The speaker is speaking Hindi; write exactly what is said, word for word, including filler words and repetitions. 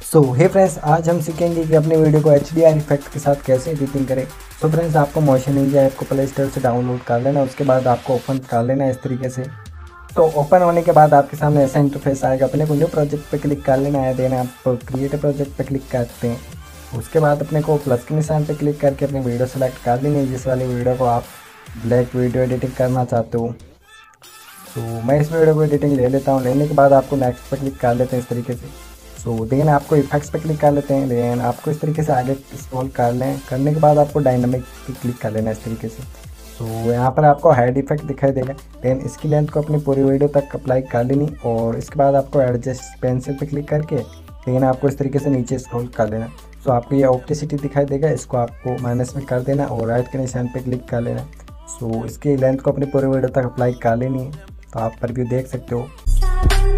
सो हे फ्रेंड्स, आज हम सीखेंगे कि अपने वीडियो को एच डी आर इफेक्ट के साथ कैसे एडिटिंग करें। सो फ्रेंड्स, आपको मोशन इंडिया ऐप को प्ले स्टोर से डाउनलोड कर लेना। उसके बाद आपको ओपन कर लेना इस तरीके से। तो ओपन होने के बाद आपके सामने ऐसा इंटरफेस आएगा। अपने को न्यू प्रोजेक्ट पे क्लिक कर लेना है, देना आप क्रिएट प्रोजेक्ट पे क्लिक करते हैं। उसके बाद अपने को प्लस के निशान पे क्लिक करके अपनी वीडियो सेलेक्ट कर लेनी है, जिस वाली वीडियो को आप ब्लैक वीडियो एडिटिंग करना चाहते हो। तो मैं इस वीडियो को एडिटिंग ले लेता हूँ। लेने के बाद आपको नेक्स्ट पे क्लिक कर लेते हैं इस तरीके से। सो so, देन आपको इफेक्ट्स पे क्लिक कर लेते हैं। देन आपको इस तरीके से आगे स्क्रॉल कर लें। करने के बाद आपको डायनामिक पे क्लिक कर लेना इस तरीके से। सो so, यहाँ पर आपको हेड इफेक्ट दिखाई देगा। देन इसकी लेंथ को अपनी पूरी वीडियो तक अप्लाई कर लेनी और इसके बाद आपको एडजस्ट पेंसिल पे क्लिक करके देन आपको इस तरीके से नीचे स्क्रॉल कर लेना। सो so, आपको ये ऑप्टिसिटी दिखाई देगा, इसको आपको माइनस में कर देना और राइट के निशान पे क्लिक कर लेना। सो so, इसकी लेंथ को अपनी पूरी वीडियो तक अप्लाई कर लेनी है। तो आप प्रीव्यू देख सकते हो।